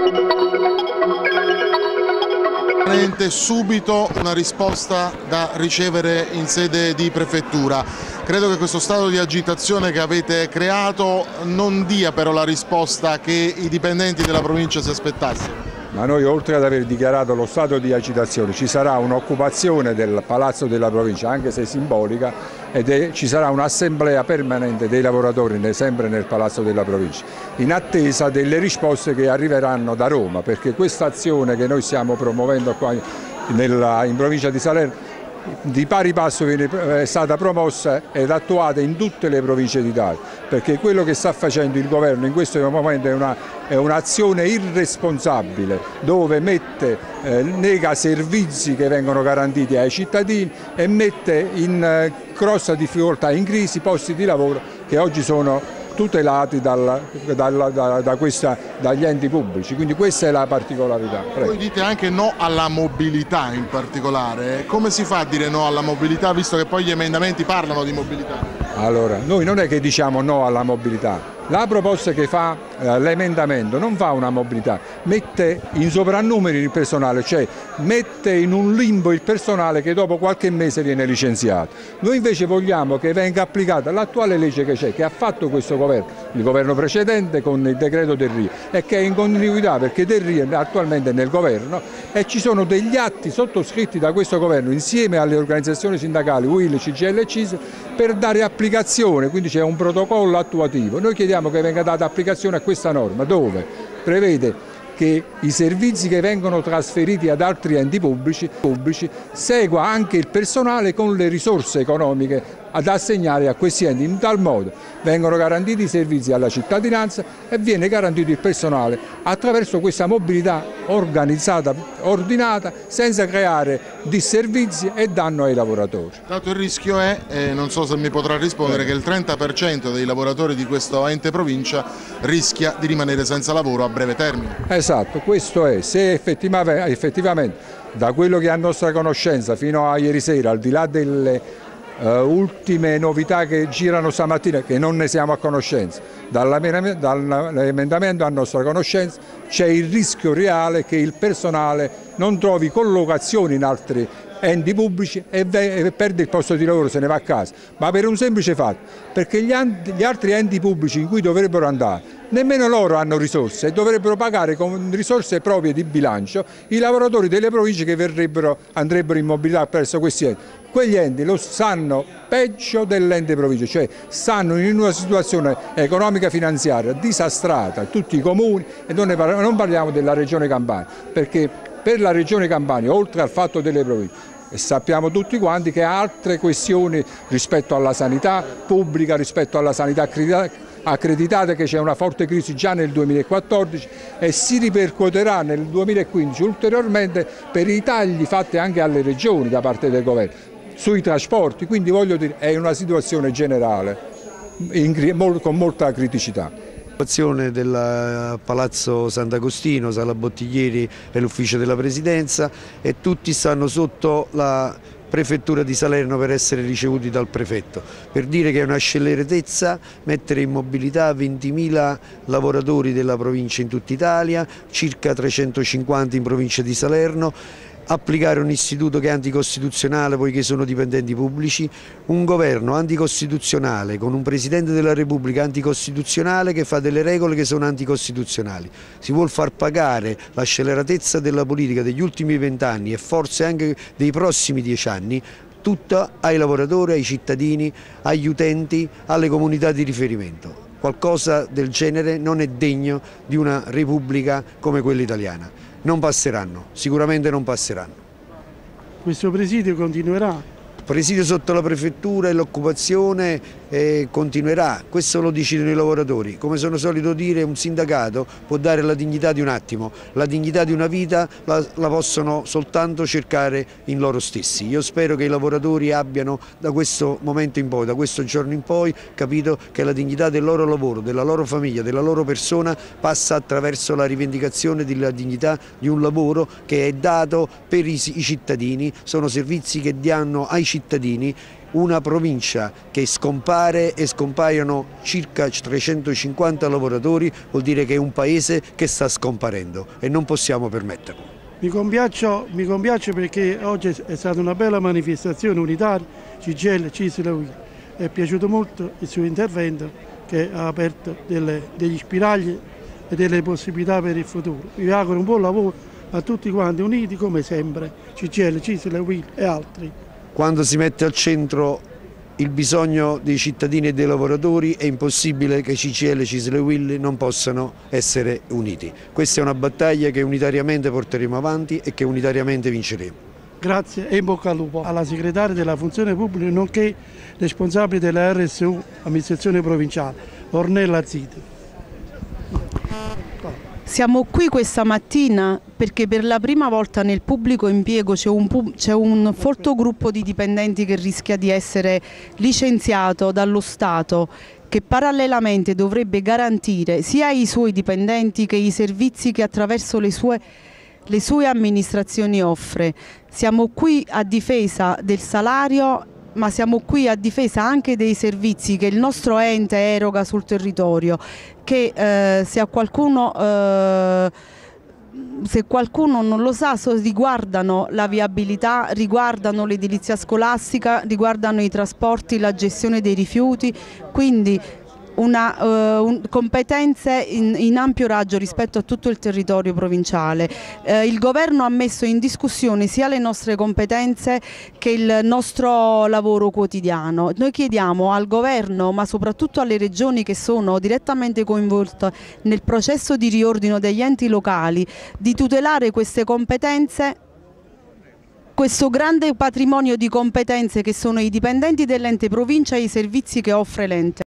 Subito una risposta da ricevere in sede di prefettura. Credo che questo stato di agitazione che avete creato non dia però la risposta che i dipendenti della provincia si aspettassero. Ma noi, oltre ad aver dichiarato lo stato di agitazione, ci sarà un'occupazione del Palazzo della Provincia, anche se simbolica, ci sarà un'assemblea permanente dei lavoratori sempre nel Palazzo della Provincia, in attesa delle risposte che arriveranno da Roma, perché questa azione che noi stiamo promuovendo qua in provincia di Salerno di pari passo è stata promossa ed attuata in tutte le province d'Italia, perché quello che sta facendo il governo in questo momento è un'azione irresponsabile, dove nega servizi che vengono garantiti ai cittadini e mette in grossa difficoltà, in crisi, posti di lavoro che oggi sono tutelati dagli enti pubblici, quindi questa è la particolarità. Prego. Voi dite anche no alla mobilità in particolare, come si fa a dire no alla mobilità visto che poi gli emendamenti parlano di mobilità? Allora, noi non è che diciamo no alla mobilità, la proposta che fa l'emendamento non fa una mobilità, mette in soprannumeri il personale, cioè mette in un limbo il personale che dopo qualche mese viene licenziato. Noi invece vogliamo che venga applicata l'attuale legge che c'è, che ha fatto questo governo, il governo precedente con il decreto Delrio, e che è in continuità perché Delrio è attualmente nel governo e ci sono degli atti sottoscritti da questo governo insieme alle organizzazioni sindacali UIL, CGL e CISL per dare applicazione, quindi c'è un protocollo attuativo. Noi chiediamo che venga data applicazione a questa norma dove prevede che i servizi che vengono trasferiti ad altri enti pubblici segua anche il personale con le risorse economiche ad assegnare a questi enti. In tal modo vengono garantiti i servizi alla cittadinanza e viene garantito il personale attraverso questa mobilità organizzata, ordinata, senza creare disservizi e danno ai lavoratori. Tanto il rischio è, non so se mi potrà rispondere, che il 30% dei lavoratori di questo ente provincia rischia di rimanere senza lavoro a breve termine. Esatto, questo è, se effettivamente da quello che è a nostra conoscenza fino a ieri sera, al di là delle ultime novità che girano stamattina, che non ne siamo a conoscenza, dall'emendamento a nostra conoscenza c'è il rischio reale che il personale non trovi collocazioni in altri enti pubblici e perde il posto di lavoro, se ne va a casa, ma per un semplice fatto, perché gli altri enti pubblici in cui dovrebbero andare nemmeno loro hanno risorse e dovrebbero pagare con risorse proprie di bilancio i lavoratori delle province che andrebbero in mobilità presso questi enti. Quegli enti lo sanno peggio dell'ente provincia, cioè stanno in una situazione economica finanziaria disastrata, tutti i comuni, e non parliamo della regione Campania, perché per la regione Campania, oltre al fatto delle province, e sappiamo tutti quanti che ha altre questioni rispetto alla sanità pubblica, rispetto alla sanità accreditata, che c'è una forte crisi già nel 2014 e si ripercuoterà nel 2015 ulteriormente per i tagli fatti anche alle regioni da parte del governo sui trasporti, quindi voglio dire è una situazione generale con molta criticità. La situazione del Palazzo Sant'Agostino, Sala Bottiglieri e l'ufficio della Presidenza, e tutti stanno sotto la Prefettura di Salerno per essere ricevuti dal prefetto, per dire che è una scelleratezza mettere in mobilità 20.000 lavoratori della provincia in tutta Italia, circa 350 in provincia di Salerno, applicare un istituto che è anticostituzionale poiché sono dipendenti pubblici, un governo anticostituzionale con un Presidente della Repubblica anticostituzionale che fa delle regole che sono anticostituzionali. Si vuol far pagare la scelleratezza della politica degli ultimi 20 anni e forse anche dei prossimi 10 anni tutta ai lavoratori, ai cittadini, agli utenti, alle comunità di riferimento. Qualcosa del genere non è degno di una Repubblica come quella italiana. Non passeranno, sicuramente non passeranno. Questo presidio continuerà? Il presidio sotto la prefettura e l'occupazione continuerà, questo lo decidono i lavoratori. Come sono solito dire, un sindacato può dare la dignità di un attimo, la dignità di una vita la possono soltanto cercare in loro stessi. Io spero che i lavoratori abbiano da questo momento in poi, da questo giorno in poi, capito che la dignità del loro lavoro, della loro famiglia, della loro persona passa attraverso la rivendicazione della dignità di un lavoro che è dato per i cittadini, sono servizi che danno ai cittadini una provincia che scompare e scompaiono circa 350 lavoratori vuol dire che è un paese che sta scomparendo e non possiamo permetterlo. Mi compiaccio perché oggi è stata una bella manifestazione unitaria, CGIL, CISL e UIL. È piaciuto molto il suo intervento che ha aperto degli spiragli e delle possibilità per il futuro. Vi auguro un buon lavoro a tutti quanti uniti come sempre, CGIL, CISL, UIL e altri. Quando si mette al centro il bisogno dei cittadini e dei lavoratori è impossibile che CGIL, CISL e UIL non possano essere uniti. Questa è una battaglia che unitariamente porteremo avanti e che unitariamente vinceremo. Grazie e in bocca al lupo alla segretaria della funzione pubblica nonché responsabile della RSU, amministrazione provinciale, Ornella Ziti. Siamo qui questa mattina perché per la prima volta nel pubblico impiego c'è un folto gruppo di dipendenti che rischia di essere licenziato dallo Stato, che parallelamente dovrebbe garantire sia ai suoi dipendenti che i servizi che attraverso le sue amministrazioni offre. Siamo qui a difesa del salario, ma siamo qui a difesa anche dei servizi che il nostro ente eroga sul territorio, che se qualcuno non lo sa, riguardano la viabilità, riguardano l'edilizia scolastica, riguardano i trasporti, la gestione dei rifiuti, quindi competenze in ampio raggio rispetto a tutto il territorio provinciale. Il governo ha messo in discussione sia le nostre competenze che il nostro lavoro quotidiano. Noi chiediamo al governo, ma soprattutto alle regioni che sono direttamente coinvolte nel processo di riordino degli enti locali, di tutelare queste competenze, questo grande patrimonio di competenze che sono i dipendenti dell'ente provincia e i servizi che offre l'ente.